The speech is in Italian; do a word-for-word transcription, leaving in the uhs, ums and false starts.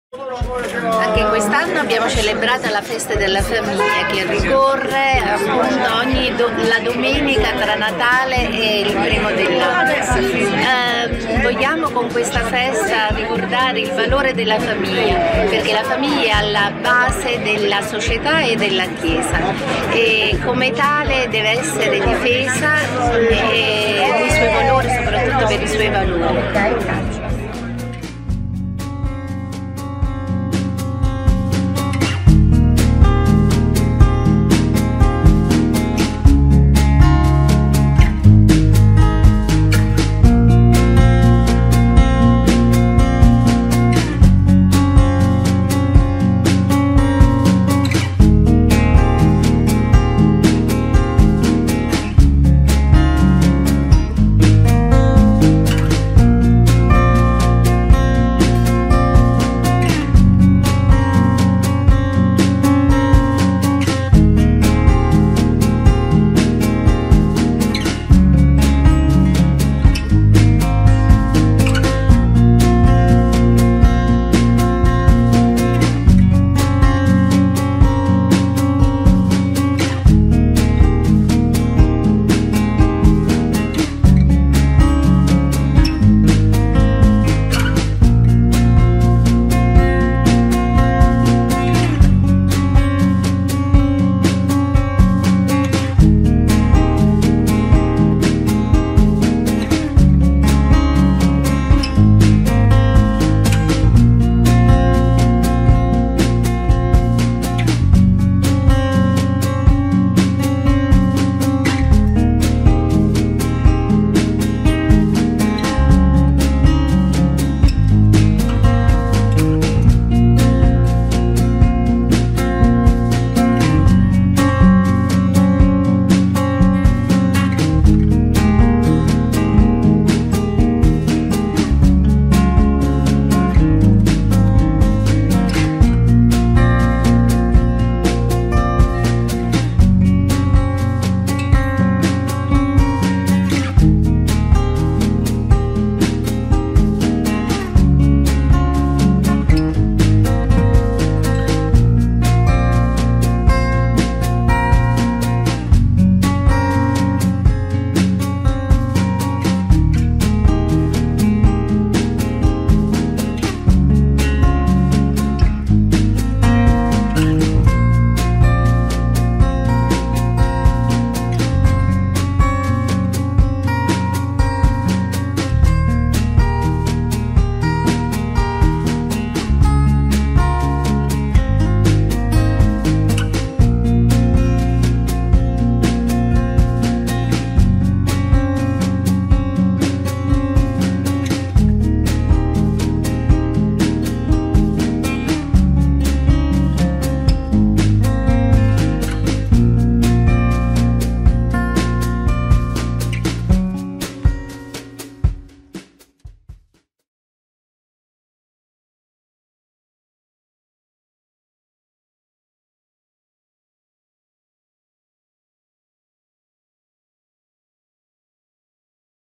Anche quest'anno abbiamo celebrato la festa della famiglia che ricorre appunto ogni do la domenica tra Natale e il primo dell'anno. Eh, vogliamo con questa festa ricordare il valore della famiglia, perché la famiglia è alla base della società e della Chiesa e come tale deve essere difesa e i suoi valori, soprattutto per i suoi valori.